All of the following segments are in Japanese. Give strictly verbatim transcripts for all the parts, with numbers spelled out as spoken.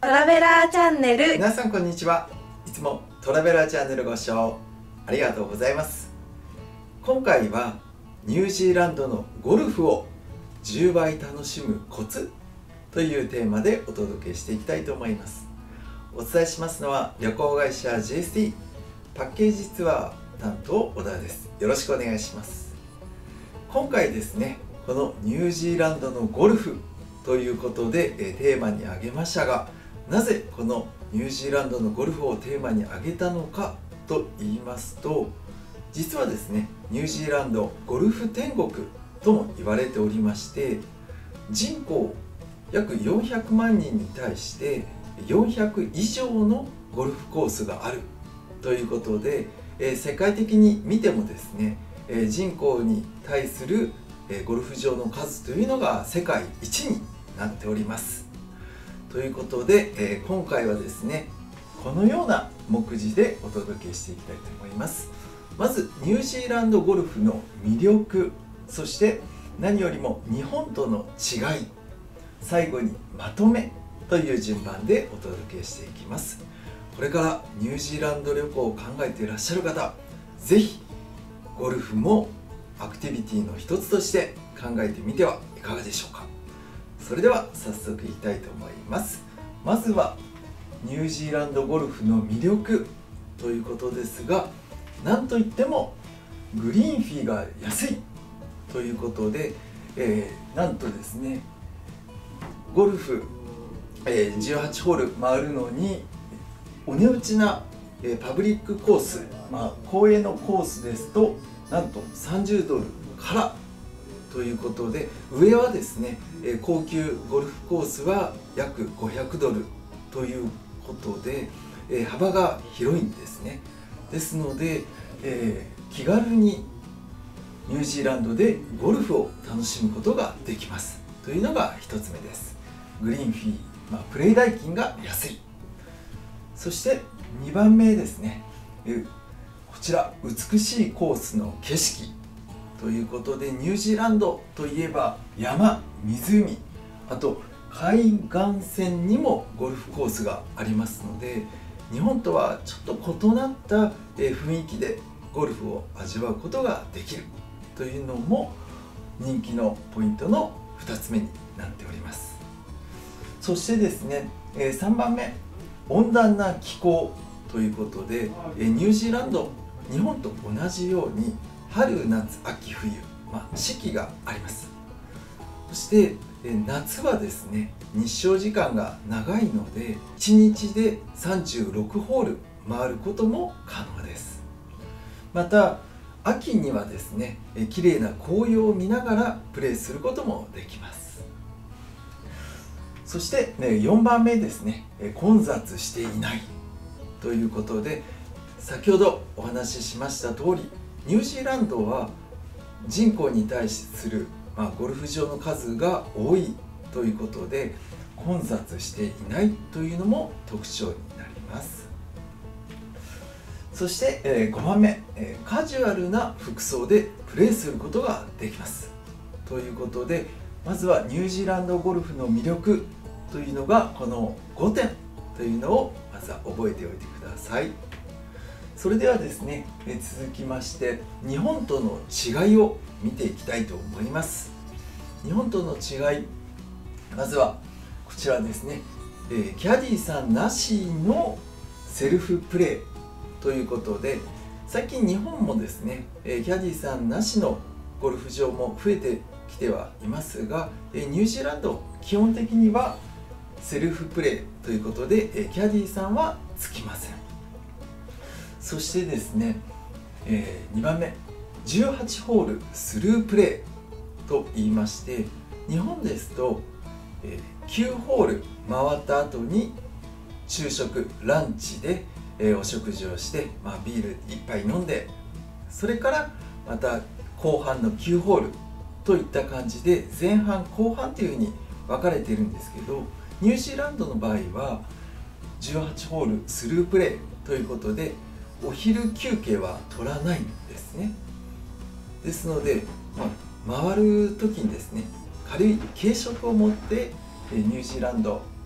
ラベラーチャンネル。 皆さんこんにちは。いつもトラベラーチャンネルご視聴ありがとうございます。今回はニュージーランドのゴルフをじゅうばい楽しむコツというテーマでお届けしていきたいと思います。お伝えしますのは旅行会社 ジェイエスティー パッケージツアー担当小田です。よろしくお願いします。今回ですね、このニュージーランドのゴルフということでテーマに挙げましたが、なぜこのニュージーランドのゴルフをテーマに挙げたのかと言いますと、実はですね、ニュージーランドゴルフ天国とも言われておりまして、人口約よんひゃくまんにんに対してよんひゃくいじょうのゴルフコースがあるということで、えー、世界的に見てもですね、えー、人口に対する、えー、ゴルフ場の数というのが世界一になっております。ということで、えー、今回はですね、このような目次でお届けしていきたいと思います。まずニュージーランドゴルフの魅力、そして何よりも日本との違い、最後にまとめという順番でお届けしていきます。これからニュージーランド旅行を考えていらっしゃる方、ぜひゴルフもアクティビティの一つとして考えてみてはいかがでしょうか。それでは早速いきたいと思います。まずはニュージーランドゴルフの魅力ということですが、なんといってもグリーンフィーが安いということで、えー、なんとですね、ゴルフ、えー、じゅうはちホール回るのにお値打ちな、えー、パブリックコース、まあ、公営のコースですとなんとさんじゅうドルからということで、上はですね、えー、高級ゴルフコースは約ごひゃくドルということで、えー、幅が広いんですね。ですので、えー、気軽にニュージーランドでゴルフを楽しむことができますというのがひとつめです。グリーンフィー、まあ、プレイ代金が安い。そしてにばんめですね、えこちら美しいコースの景色ということで、ニュージーランドといえば山、湖、あと海岸線にもゴルフコースがありますので、日本とはちょっと異なった雰囲気でゴルフを味わうことができるというのも人気のポイントのふたつめになっております。そしてですね、さんばんめ、温暖な気候ということで、ニュージーランド、日本と同じように春、夏、秋、冬、まあ、四季があります。そして夏はですね、日照時間が長いのでいちにちでさんじゅうろくホール回ることも可能です。また秋にはですね、綺麗な紅葉を見ながらプレーすることもできます。そしてよんばんめですね、混雑していないということで、先ほどお話ししました通り、ニュージーランドは人口に対する、まあ、ゴルフ場の数が多いということで混雑していないというのも特徴になります。そして、えー、ごばんめ、えー、カジュアルな服装でプレーすることができますということで、まずはニュージーランドゴルフの魅力というのがこのごてんというのをまずは覚えておいてください。それではですね、えー、続きまして日本との違いを見ていきたいと思います。日本との違い、まずはこちらですね、えー、キャディーさんなしのセルフプレーということで、最近日本もですね、キャディーさんなしのゴルフ場も増えてきてはいますが、ニュージーランド基本的にはセルフプレーということでキャディーさんはつきません。そしてですね、にばんめ、じゅうはちホールスループレーと言いまして、日本ですときゅうホール回った後に昼食ランチでえー、お食事をして、まあ、ビールいっぱい飲んで、それからまた後半のきゅうホールといった感じで前半後半というふうに分かれているんですけど、ニュージーランドの場合はじゅうはちホールスループレーということでお昼休憩は取らないんですね。ですので、まあ、回る時にですね、軽い軽食を持ってニュージーランド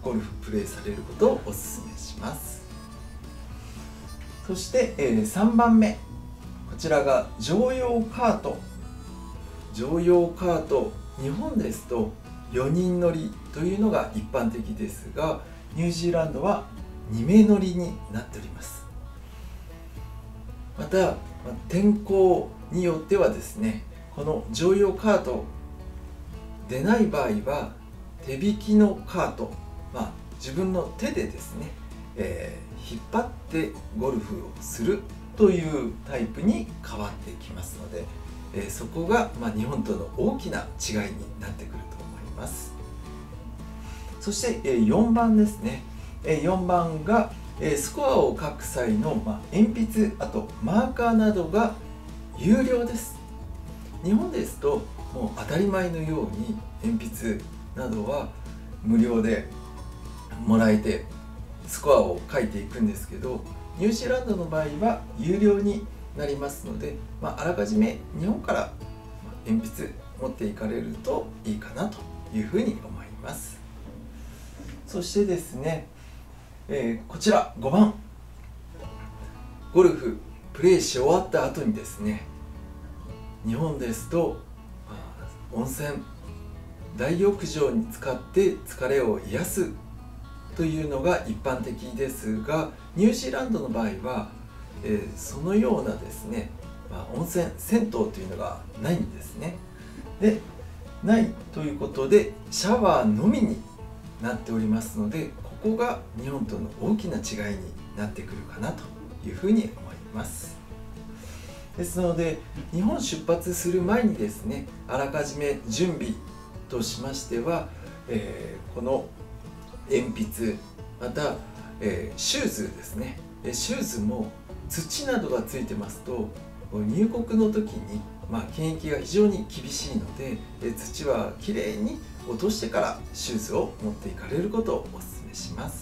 ゴルフプレイされることをお勧めします。そして、えー、さんばんめ、こちらが乗用カート。乗用カート、日本ですとよにん乗りというのが一般的ですが、ニュージーランドはにめい乗りになっております。また天候によってはですね、この乗用カート出ない場合は手引きのカート、まあ、自分の手でですね、えー、引っ張ってゴルフをするというタイプに変わってきますので、えー、そこが、まあ、日本との大きな違いになってくると思います。そして、えー、よんばんですね、えー、よんばんが、えー、スコアを書く際の、まあ、鉛筆、あとマーカーなどが有料です。日本ですともう当たり前のように鉛筆などは無料でもらえてスコアを書いていくんですけど、ニュージーランドの場合は有料になりますので、まあ、あらかじめ日本から鉛筆持っていかれるといいかなというふうに思います。そしてですね、えー、こちらごばん、ゴルフプレーし終わった後にですね、日本ですと温泉、大浴場に浸かって疲れを癒すというのが一般的ですが、ニュージーランドの場合は、えー、そのようなですね、まあ、温泉、銭湯というのがないんですね。で、ないということでシャワーのみになっておりますので、ここが日本との大きな違いになってくるかなというふうに思います。ですので日本出発する前にですね、あらかじめ準備としましては、えー、この鉛筆、また、えー、シューズですね、シューズも土などがついてますと入国の時に、まあ、検疫が非常に厳しいので、え土はきれいに落としてからシューズを持っていかれることをお勧めします。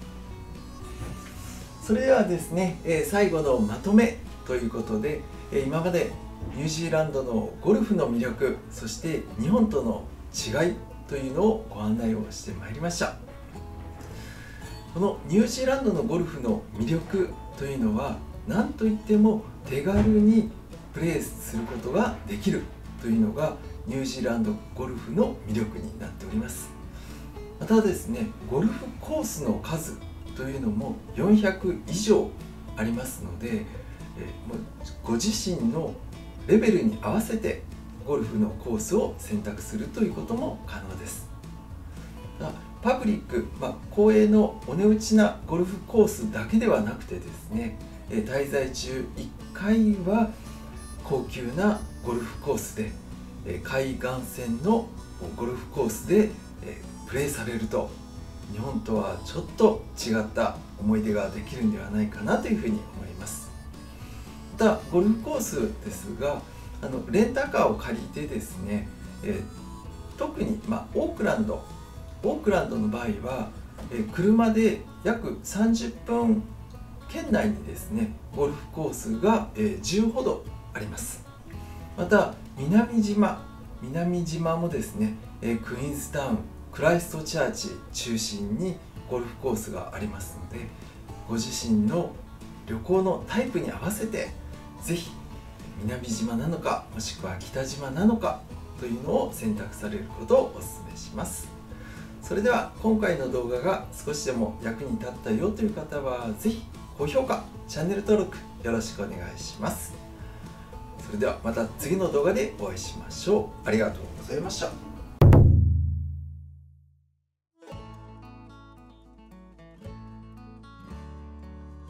それではですね、え最後のまとめということで、え今までニュージーランドのゴルフの魅力、そして日本との違いというのをご案内をしてまいりました。このニュージーランドのゴルフの魅力というのは何といっても手軽にプレーすることができるというのがニュージーランドゴルフの魅力になっております。またですね、ゴルフコースの数というのもよんひゃくいじょうありますので、ご自身のレベルに合わせてゴルフのコースを選択するということも可能です。パブリック、まあ、公営のお値打ちなゴルフコースだけではなくてですね、滞在中いっかいは高級なゴルフコースで、海岸線のゴルフコースでプレーされると、日本とはちょっと違った思い出ができるんではないかなというふうに思います。またゴルフコースですが、あのレンタカーを借りてですね、え特に、まあ、オークランドオークランドの場合は、え車で約さんじゅっぷん圏内にですね、ゴルフコースが、えじゅうほどあります。また南島南島もですね、えクイーンズタウン、クライストチャーチ中心にゴルフコースがありますので、ご自身の旅行のタイプに合わせてぜひ南島なのか、もしくは北島なのかというのを選択されることをお勧めします。それでは今回の動画が少しでも役に立ったよという方はぜひ高評価、チャンネル登録よろしくお願いします。それではまた次の動画でお会いしましょう。ありがとうございました。